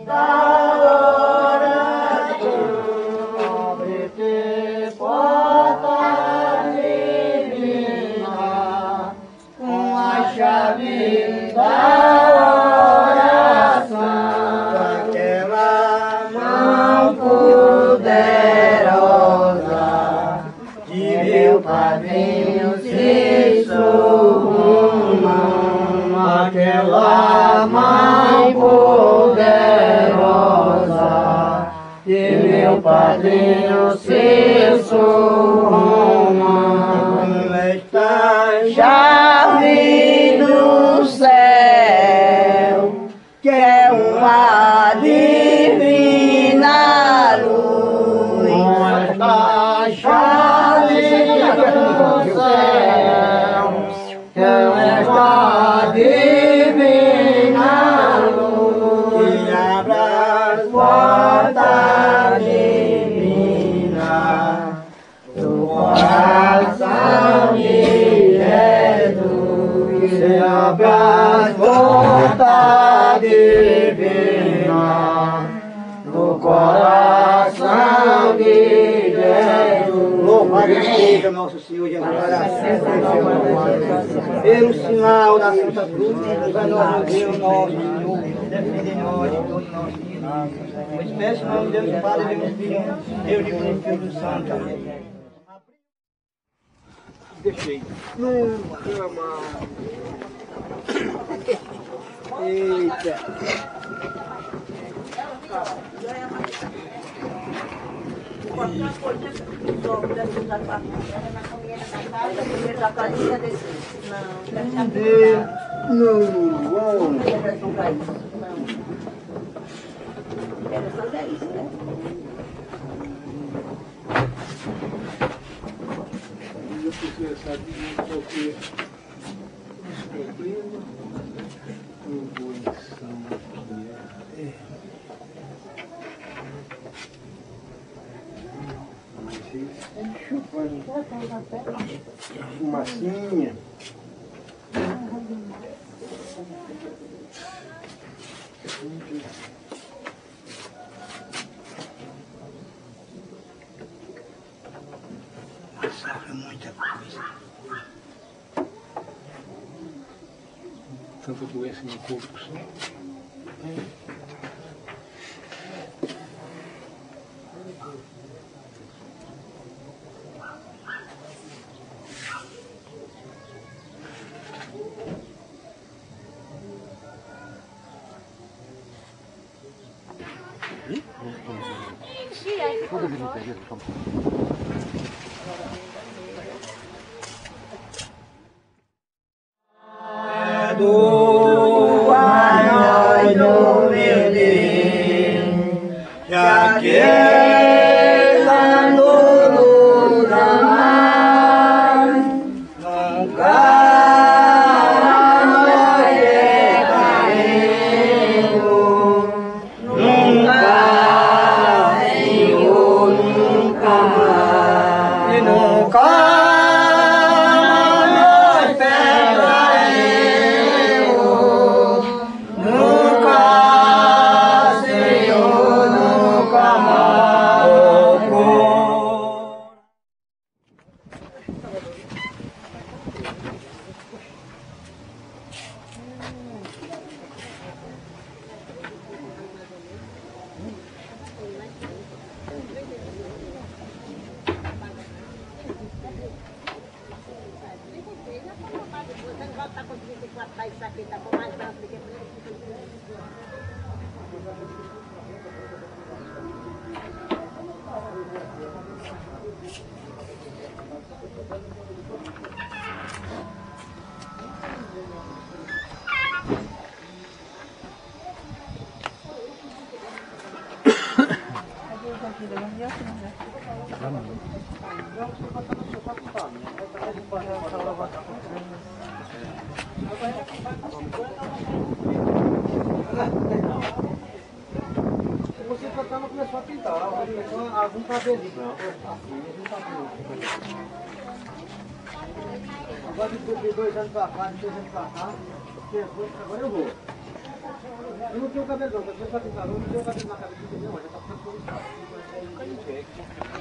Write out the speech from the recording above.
Aquela mãe poderosa de meu padrinho Cício Romano, está chave do céu, que é uma divina luz. Esta chave do céu, que é esta divina luz, que abre as portas divinas do coração de Jesus, que abre as portas divinas do coração de Jesus. Louvado seja nosso Senhor Jesus, pelo sinal da Santa Cruz, vai nós, Deus nosso Senhor, defender nós de todos os nossos inimigos. Pois peço em nome de Deus, o Padre, Deus Filho, Deus de Espírito Santo. Amém. Deixei. Não, eita. Fumacinha. Sabe muita coisa. Tanta doença no corpo só. Do anel do meu Deus, já que luz amar, nunca é caindo, nunca, Senhor, nunca mais, e nunca. Você tratando começou a pintar, algum cabelinho. Agora de 2 anos pra cá, de 3 anos pra cá, agora eu vou. Eu não tinha o cabelo não, mas eu já tentava, eu não tinha o cabelo na cabeça, não, já tá ficando